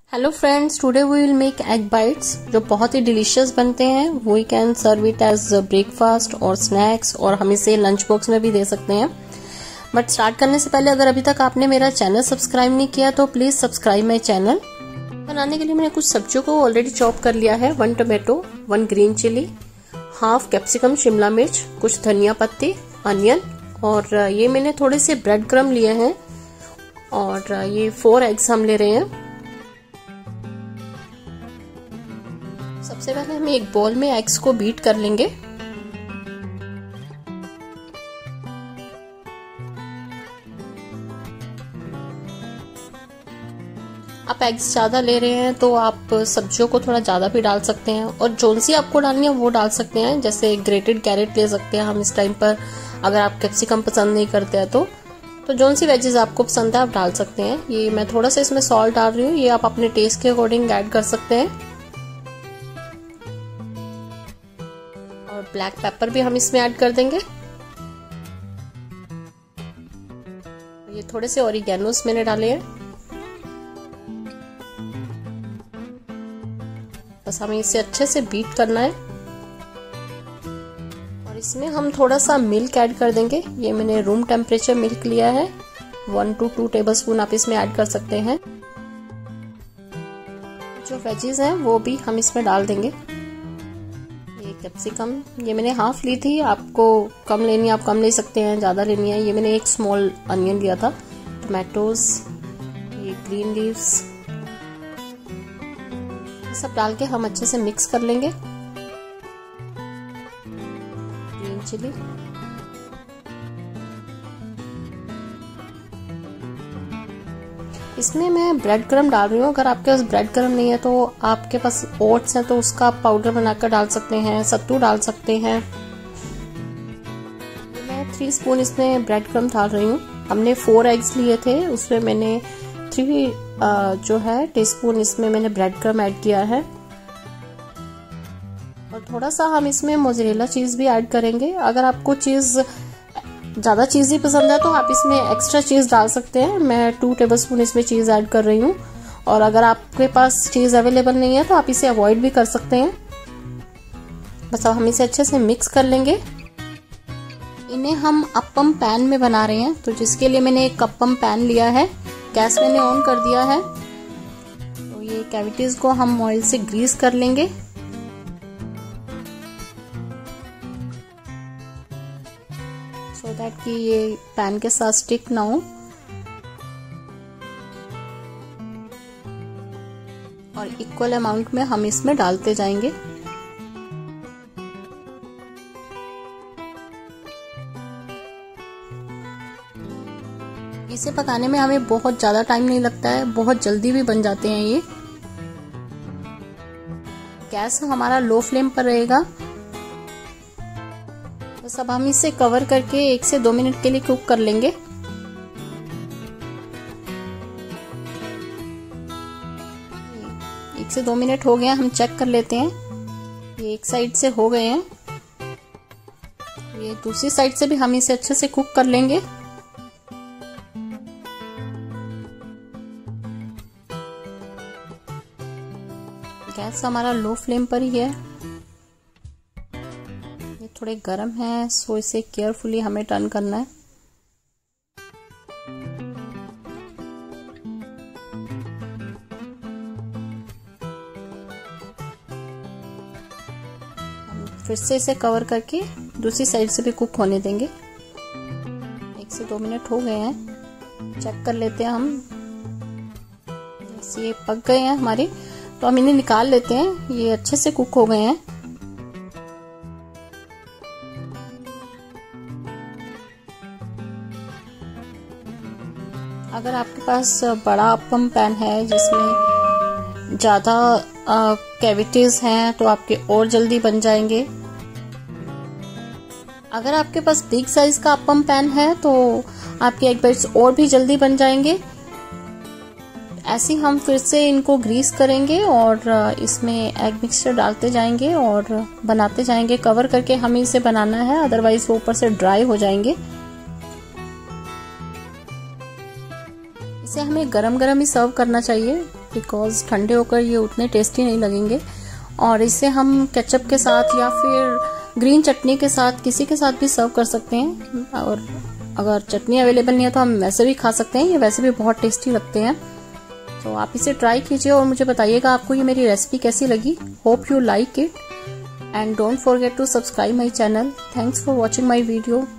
Hello friends, today we will make egg bites जो बहुत ही डिलीशियस बनते हैं। We can serve it as breakfast और स्नैक्स, और हम इसे लंच बॉक्स में भी दे सकते हैं। बट स्टार्ट करने से पहले अगर अभी तक आपने मेरा चैनल सब्सक्राइब नहीं किया तो प्लीज सब्सक्राइब माई चैनल। बनाने के लिए मैंने कुछ सब्जियों को ऑलरेडी चॉप कर लिया है। 1 tomato, 1 green chilli, half capsicum शिमला मिर्च, कुछ धनिया पत्ती, अनियन, और ये मैंने थोड़े से ब्रेड क्रम्ब लिए हैं, और ये 4 एग्स हम ले रहे हैं। सबसे पहले हम एक बोल में एग्स को बीट कर लेंगे। आप एग्स ज्यादा ले रहे हैं तो आप सब्जियों को थोड़ा ज्यादा भी डाल सकते हैं, और जोन सी आपको डालनी है वो डाल सकते हैं। जैसे ग्रेटेड कैरेट ले सकते हैं हम इस टाइम पर, अगर आप कैप्सिकम पसंद नहीं करते हैं तो जोन सी वेजेस आपको पसंद है आप डाल सकते हैं। ये मैं थोड़ा सा इसमें सॉल्ट डाल रही हूँ, ये आप अपने टेस्ट के अकॉर्डिंग ऐड कर सकते हैं। और ब्लैक पेपर भी हम इसमें ऐड कर देंगे। ये थोड़े से ऑरिगेनोस मैंने डाले हैं। बस हमें इसे अच्छे से बीट करना है, और इसमें हम थोड़ा सा मिल्क ऐड कर देंगे। ये मैंने रूम टेम्परेचर मिल्क लिया है, 1 to 2 टेबलस्पून आप इसमें ऐड कर सकते हैं। जो वेजीज हैं वो भी हम इसमें डाल देंगे। कैप्सिकम ये मैंने हाफ ली थी, आपको कम लेनी है आप कम ले सकते हैं, ज्यादा लेनी है। ये मैंने 1 स्मॉल अनियन लिया था। टोमेटोज, ये ग्रीन लीव्स, ये सब डाल के हम अच्छे से मिक्स कर लेंगे। ग्रीन चिली, इसमें मैं ब्रेड क्रम्ब डाल रही हूँ। अगर आपके पास ब्रेड क्रम्ब नहीं है तो आपके पास ओट्स है तो उसका आप पाउडर बनाकर डाल सकते हैं, सत्तू डाल सकते हैं। मैं 3 स्पून इसमें ब्रेड क्रम्ब डाल रही हूँ। हमने 4 एग्स लिए थे, उसमें मैंने 3 जो है टीस्पून इसमें मैंने ब्रेड क्रम्ब ऐड किया है। और थोड़ा सा हम इसमें मोज़रेला चीज भी ऐड करेंगे। अगर आपको चीज ज्यादा चीज ही पसंद है तो आप इसमें एक्स्ट्रा चीज डाल सकते हैं। मैं 2 टेबलस्पून इसमें चीज ऐड कर रही हूँ, और अगर आपके पास चीज अवेलेबल नहीं है तो आप इसे अवॉइड भी कर सकते हैं। बस अब हम इसे अच्छे से मिक्स कर लेंगे। इन्हें हम अप्पम पैन में बना रहे हैं, तो जिसके लिए मैंने एक अप्पम पैन लिया है। गैस मैंने ऑन कर दिया है। तो ये कैविटीज को हम ऑयल से ग्रीस कर लेंगे। सो दैट कि ये पैन के साथ स्टिक ना हो। और इक्वल अमाउंट में हम इसमें डालते जाएंगे। इसे पकाने में हमें बहुत ज्यादा टाइम नहीं लगता है, बहुत जल्दी भी बन जाते हैं ये। गैस हमारा लो फ्लेम पर रहेगा। बस अब हम इसे कवर करके 1 से 2 मिनट के लिए कुक कर लेंगे। 1 से 2 मिनट हो गए हैं, हम चेक कर लेते हैं। ये एक साइड से हो गए हैं, ये दूसरी साइड से भी हम इसे अच्छे से कुक कर लेंगे। गैस हमारा लो फ्लेम पर ही है। थोड़े गर्म है, सो इसे केयरफुली हमें टर्न करना है। हम फिर से इसे कवर करके दूसरी साइड से भी कुक होने देंगे। 1 से 2 मिनट हो गए हैं, चेक कर लेते हैं हम। ये पक गए हैं हमारे, तो हम इन्हें निकाल लेते हैं। ये अच्छे से कुक हो गए हैं। अगर आपके पास बड़ा अप्पम पैन है जिसमें ज्यादा कैविटीज हैं तो आपके और जल्दी बन जाएंगे। अगर आपके पास बिग साइज का अप्पम पैन है तो आपके एग बाइट्स और भी जल्दी बन जाएंगे। ऐसे हम फिर से इनको ग्रीस करेंगे और इसमें एग मिक्सचर डालते जाएंगे और बनाते जाएंगे। कवर करके हमें इसे बनाना है, अदरवाइज वो ऊपर से ड्राई हो जाएंगे। इसे हमें गरम गरम ही सर्व करना चाहिए, बिकॉज ठंडे होकर ये उतने टेस्टी नहीं लगेंगे। और इसे हम केचप के साथ या फिर ग्रीन चटनी के साथ, किसी के साथ भी सर्व कर सकते हैं। और अगर चटनी अवेलेबल नहीं है तो हम वैसे भी खा सकते हैं, ये वैसे भी बहुत टेस्टी लगते हैं। तो आप इसे ट्राई कीजिए और मुझे बताइएगा आपको ये मेरी रेसिपी कैसी लगी। Hope you like it and don't forget to subscribe my channel. Thanks for watching my video.